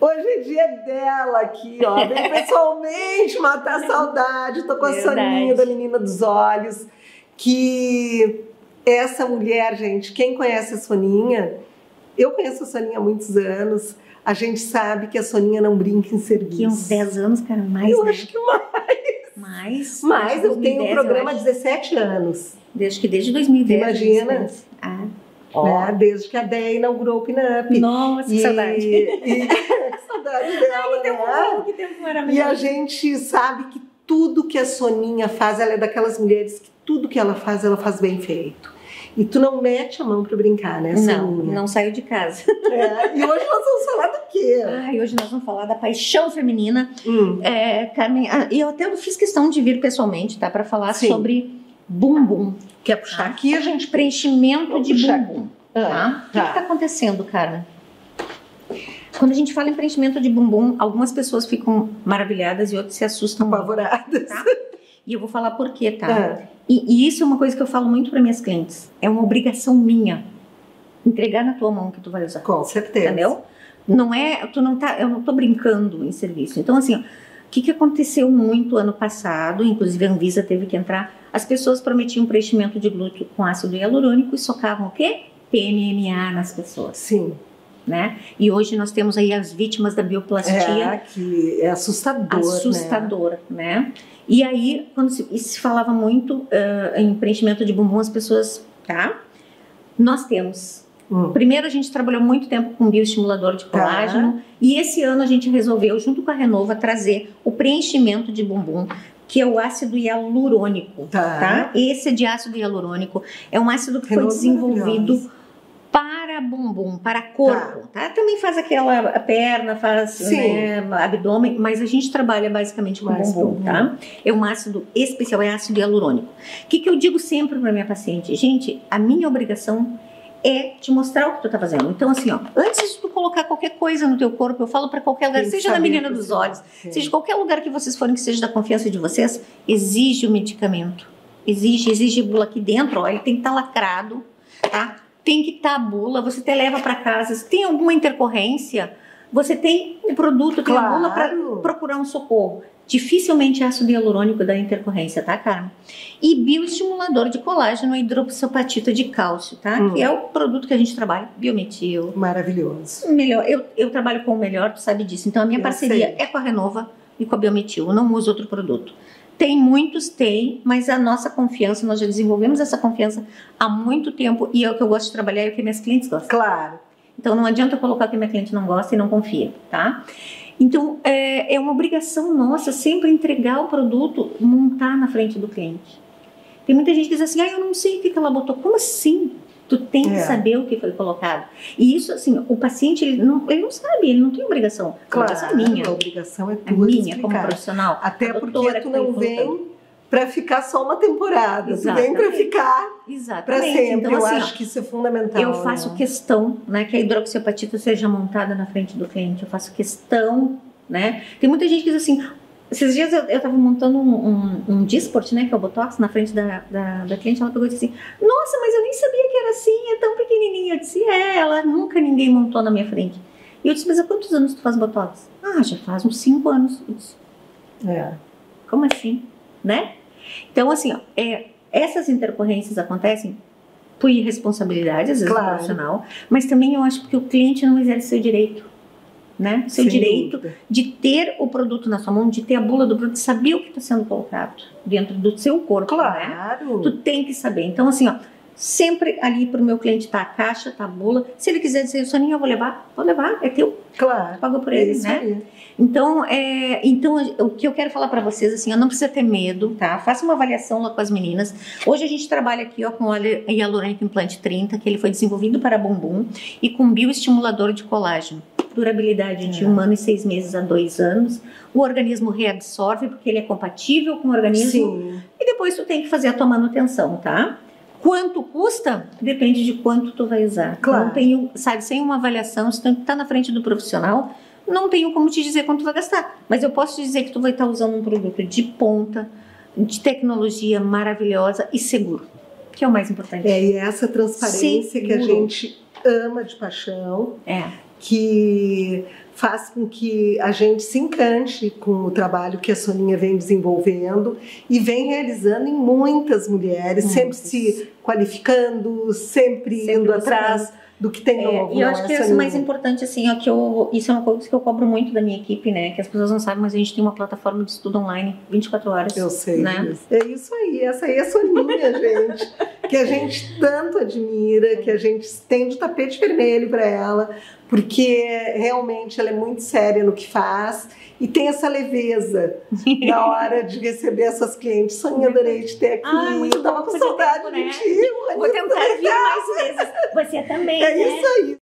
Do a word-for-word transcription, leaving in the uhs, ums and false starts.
Hoje é dia dela aqui, ó. Vem pessoalmente matar a saudade. Tô com a Verdade. Soninha da Menina dos Olhos. Que essa mulher, gente, quem conhece a Soninha, eu conheço a Soninha há muitos anos. A gente sabe que a Soninha não brinca em serviço. Que uns dez anos, cara, mais, Eu né? acho que mais. Mais. Mas eu tenho o programa há eu acho. dezessete anos. Desde que desde dois mil e dez. Imagina. Ah. Né? Desde que a Déia inaugurou o Pinup. Nossa, que e, saudade. E, que saudade dela, Ai, né? que tempo maravilhoso. E a gente sabe que tudo que a Soninha faz, ela é daquelas mulheres que tudo que ela faz, ela faz bem feito. E tu não mete a mão pra brincar, né, Soninha? Não, não saiu de casa. É, e hoje nós vamos falar do quê? Ai, hoje nós vamos falar da paixão feminina. Hum. É, Carmen, e eu até fiz questão de vir pessoalmente, tá? Pra falar Sim. sobre bumbum. Quer puxar aqui? A gente Preenchimento Vamos de puxar bumbum. Ah, Tá? O que tá. está acontecendo, Carmen? Quando a gente fala em preenchimento de bumbum, algumas pessoas ficam maravilhadas e outras se assustam muito, apavoradas. tá? E eu vou falar por quê, tá? Ah. E, e isso é uma coisa que eu falo muito para minhas clientes. É uma obrigação minha entregar na tua mão que tu vai usar. Com certeza. Entendeu? Não é, tu não tá, eu não tô brincando em serviço. Então, assim, ó, o que, que aconteceu muito ano passado, inclusive a Anvisa teve que entrar, as pessoas prometiam preenchimento de glúteo com ácido hialurônico e socavam o quê? P M M A nas pessoas. Sim. Né? E hoje nós temos aí as vítimas da bioplastia. É, que é assustador, Assustador, né? né? E aí, quando se, se falava muito uh, em preenchimento de bumbum, as pessoas, tá? Nós temos. Hum. Primeiro, a gente trabalhou muito tempo com bioestimulador de colágeno. Tá. E esse ano a gente resolveu, junto com a Renova, trazer o preenchimento de bumbum, que é o ácido hialurônico, Tá. tá? Esse de ácido hialurônico é um ácido que Renova foi desenvolvido para bumbum, para corpo, tá? tá? Também faz aquela a perna, faz né, abdômen, mas a gente trabalha basicamente com Mais bumbum, bumbum. tá? É um ácido especial, é ácido hialurônico. O que, que eu digo sempre para minha paciente? Gente, a minha obrigação é te mostrar o que tu tá fazendo. Então, assim, ó, antes de tu colocar qualquer coisa no teu corpo, eu falo para qualquer lugar, Tem que seja na saber Menina que dos você- Olhos, Sim. seja qualquer lugar que vocês forem, que seja da confiança de vocês, exige o medicamento. Exige, exige bula aqui dentro, ó, ele tem que estar lacrado, tá? Tem que estar a bula, você até leva para casa. Se tem alguma intercorrência, você tem o produto, tem a bula para Claro. procurar um socorro. Dificilmente é ácido hialurônico da intercorrência, tá, Carmen? E bioestimulador de colágeno e hidroxapatita de cálcio, tá? Hum. Que é o produto que a gente trabalha, biometil. Maravilhoso. Melhor, eu, eu trabalho com o melhor, tu sabe disso. Então a minha Eu parceria sei. é com a Renova e com a Biometil. Eu não uso outro produto. Tem muitos, tem, mas a nossa confiança, nós já desenvolvemos essa confiança há muito tempo e é o que eu gosto de trabalhar e é o que minhas clientes gostam. Claro. Então não adianta eu colocar o que minha cliente não gosta e não confia, tá? Então é, é uma obrigação nossa sempre entregar o produto, montar na frente do cliente. Tem muita gente que diz assim, ah, eu não sei o que que ela botou. Como assim? Tu tem que É. saber o que foi colocado. E isso, assim, o paciente, ele não, ele não sabe, ele não tem obrigação. A obrigação é minha. A obrigação é A tua de minha, como explicar. profissional. Até A porque doutora tu que não foi vem para ficar só uma temporada. Tu vem Exatamente. para ficar para Exatamente. sempre. Então, eu assim, acho ó, que isso é fundamental. eu faço né? questão, né, que a hidroxiapatita seja montada na frente do cliente. Eu faço questão, né? Tem muita gente que diz assim, esses dias eu, eu tava montando um, um, um Dysport, né, que é o Botox, na frente da, da, da cliente, ela pegou e disse assim, nossa, mas eu nem sabia que era assim, é tão pequenininha. Eu disse, é, ela nunca ninguém montou na minha frente. E eu disse, mas há quantos anos tu faz Botox? Ah, já faz uns cinco anos. Eu disse, É. como assim? Né? Então, assim, ó, é, essas intercorrências acontecem por irresponsabilidade, às vezes, Claro. do profissional, mas também eu acho porque o cliente não exerce seu direito, né? Seu Sem direito dúvida. de ter o produto na sua mão, de ter a bula do produto, de saber o que está sendo colocado dentro do seu corpo, né? Claro. Tu tem que saber. Então, assim, ó, sempre ali para o meu cliente tá a caixa, tá a bula. Se ele quiser dizer, Soninha, eu vou levar, vou levar, é teu, Claro. paga por É ele, isso né? aí. Então, é, então, o que eu quero falar para vocês, assim, ó, não precisa ter medo, tá? Faça uma avaliação lá com as meninas. Hoje a gente trabalha aqui, ó, com o hialurônico implante trinta, que ele foi desenvolvido para bumbum, e com bioestimulador de colágeno. Durabilidade de É. um ano e seis meses a dois anos. O organismo reabsorve, porque ele é compatível com o organismo. Sim. E depois tu tem que fazer a tua manutenção, tá? Quanto custa? Depende de quanto tu vai usar. Claro. Não tenho, sabe, sem uma avaliação, se tu tá na frente do profissional, não tenho como te dizer quanto tu vai gastar. Mas eu posso te dizer que tu vai estar usando um produto de ponta, de tecnologia maravilhosa e seguro, que é o mais importante. É, e essa transparência que a Seguro. gente ama de paixão, É. que faz com que a gente se encante com o trabalho que a Soninha vem desenvolvendo e vem realizando em muitas mulheres, Muitas. sempre se qualificando, sempre, sempre indo atrás do que tem novo. É, e eu acho que é o mais importante, assim, é que eu, isso é uma coisa que eu cobro muito da minha equipe, né? Que as pessoas não sabem, mas a gente tem uma plataforma de estudo online vinte e quatro horas. Eu sei, né? Isso. É isso aí, essa aí é a Soninha, gente, que a gente tanto admira, que a gente estende o tapete vermelho para ela, porque realmente ela é muito séria no que faz e tem essa leveza na hora de receber essas clientes. Soninha, adorei te ter aqui. Ah, muito eu tava bom, com saudade tempo, de né? ti. Vou tentar vir mais vezes. Você também, É né? isso aí.